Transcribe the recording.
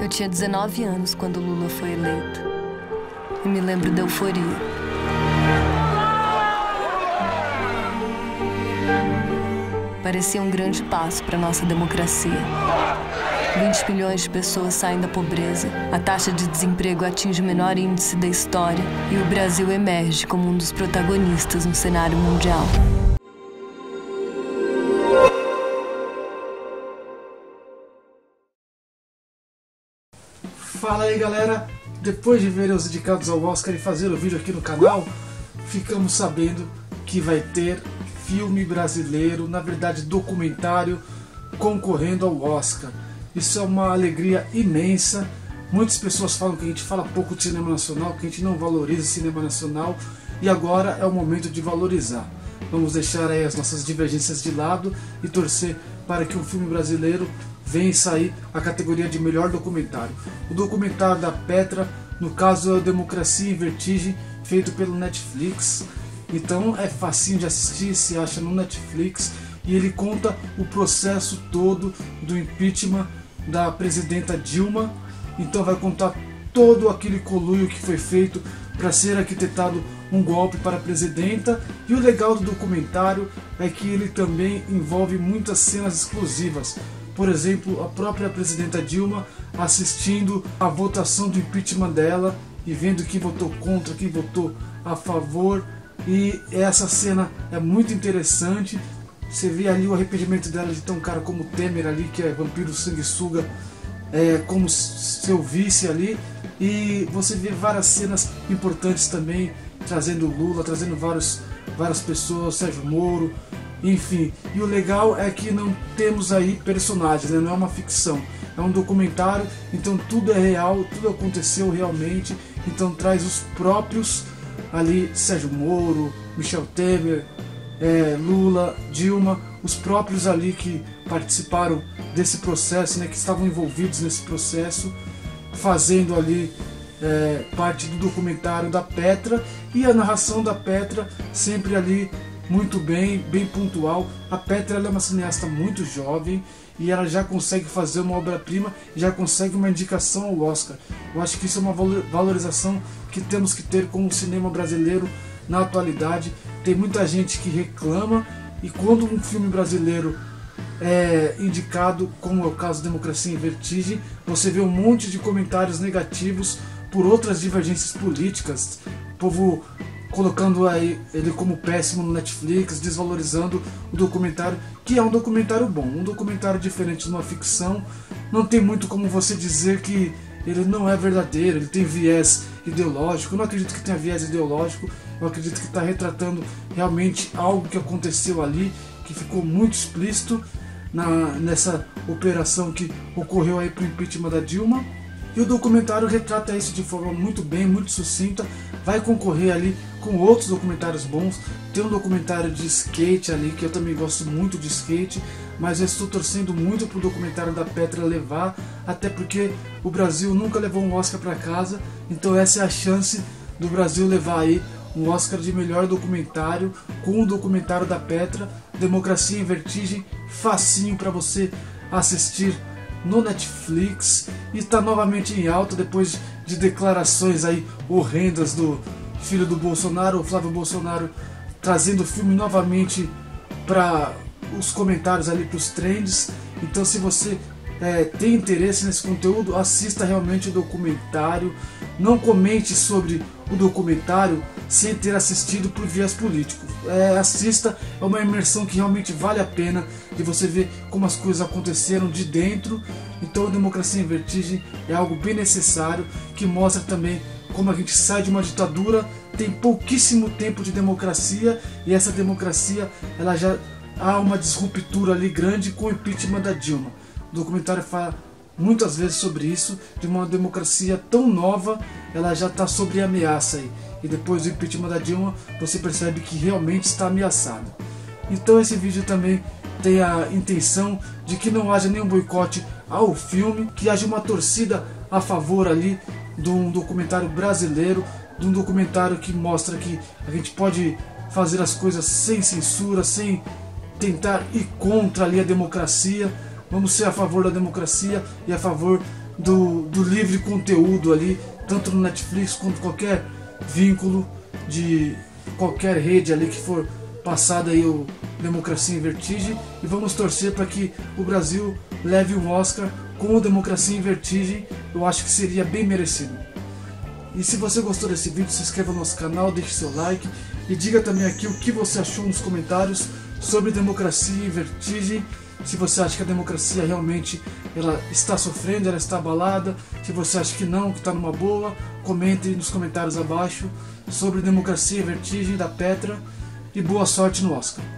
Eu tinha 19 anos quando Lula foi eleito. E me lembro da euforia. Parecia um grande passo para nossa democracia. 20 milhões de pessoas saem da pobreza, a taxa de desemprego atinge o menor índice da história e o Brasil emerge como um dos protagonistas no cenário mundial. Fala aí, galera, depois de ver os indicados ao Oscar e fazer o vídeo aqui no canal, ficamos sabendo que vai ter filme brasileiro, na verdade documentário, concorrendo ao Oscar. Isso é uma alegria imensa. Muitas pessoas falam que a gente fala pouco de cinema nacional, que a gente não valoriza o cinema nacional, e agora é o momento de valorizar. Vamos deixar aí as nossas divergências de lado e torcer para que um filme brasileiro vença aí a categoria de melhor documentário. O documentário da Petra, no caso é o Democracia em Vertigem, feito pelo Netflix. Então é facinho de assistir, se acha no Netflix, e ele conta o processo todo do impeachment da presidenta Dilma. Então vai contar todo aquele conluio que foi feito para ser arquitetado um golpe para a presidenta. E o legal do documentário é que ele também envolve muitas cenas exclusivas. Por exemplo, a própria presidenta Dilma assistindo a votação do impeachment dela e vendo quem votou contra, quem votou a favor. E essa cena é muito interessante. Você vê ali o arrependimento dela de ter um cara como Temer ali, que é vampiro sanguessuga, como seu vice ali. E você vê várias cenas importantes também, trazendo Lula, trazendo várias pessoas, Sérgio Moro, enfim. E o legal é que não temos aí personagens, né? Não é uma ficção, é um documentário, então tudo é real, tudo aconteceu realmente. Então traz os próprios ali, Sérgio Moro, Michel Temer, Lula, Dilma, os próprios ali que participaram desse processo, né, que estavam envolvidos nesse processo, fazendo ali parte do documentário da Petra. E a narração da Petra sempre ali muito bem pontual. A Petra, ela é uma cineasta muito jovem e ela já consegue fazer uma obra-prima, já consegue uma indicação ao Oscar. Eu acho que isso é uma valorização que temos que ter com o cinema brasileiro na atualidade. Tem muita gente que reclama, e quando um filme brasileiro é indicado, como é o caso Democracia em Vertigem, você vê um monte de comentários negativos por outras divergências políticas, o povo colocando aí ele como péssimo no Netflix, desvalorizando o documentário, que é um documentário bom, um documentário diferente de uma ficção. Não tem muito como você dizer que ele não é verdadeiro, ele tem viés ideológico. Eu não acredito que tenha viés ideológico, eu acredito que está retratando realmente algo que aconteceu ali, que ficou muito explícito nessa operação que ocorreu aí para o impeachment da Dilma. E o documentário retrata isso de forma muito bem, muito sucinta. Vai concorrer ali com outros documentários bons. Tem um documentário de skate ali, que eu também gosto muito de skate, mas eu estou torcendo muito para o documentário da Petra levar, até porque o Brasil nunca levou um Oscar para casa, então essa é a chance do Brasil levar aí um Oscar de melhor documentário com o documentário da Petra, Democracia em Vertigem, facinho para você assistir no Netflix, e está novamente em alta depois de declarações aí horrendas do filho do Bolsonaro, o Flávio Bolsonaro, trazendo o filme novamente para os comentários ali, para os trends. Então, se você tem interesse nesse conteúdo, assista realmente o documentário. Não comente sobre o documentário sem ter assistido por viés político. Assista, é uma imersão que realmente vale a pena, de você ver como as coisas aconteceram de dentro. Então, a Democracia em Vertigem é algo bem necessário, que mostra também como a gente sai de uma ditadura, tem pouquíssimo tempo de democracia, e essa democracia, ela já há uma disruptura ali grande com o impeachment da Dilma. O documentário fala muitas vezes sobre isso, de uma democracia tão nova, ela já está sob ameaça aí. E depois do impeachment da Dilma, você percebe que realmente está ameaçada. Então esse vídeo também tem a intenção de que não haja nenhum boicote ao filme, que haja uma torcida a favor ali de um documentário brasileiro, de um documentário que mostra que a gente pode fazer as coisas sem censura, sem tentar ir contra ali a democracia. Vamos ser a favor da democracia e a favor do livre conteúdo ali, tanto no Netflix quanto qualquer vínculo de qualquer rede ali que for passada aí o Democracia em Vertigem, e vamos torcer para que o Brasil leve um Oscar com o Democracia em Vertigem. Eu acho que seria bem merecido. E se você gostou desse vídeo, se inscreva no nosso canal, deixe seu like e diga também aqui o que você achou nos comentários sobre Democracia em Vertigem. Se você acha que a democracia realmente ela está sofrendo, ela está abalada, se você acha que não, que está numa boa, comente nos comentários abaixo sobre Democracia em Vertigem da Petra, e boa sorte no Oscar.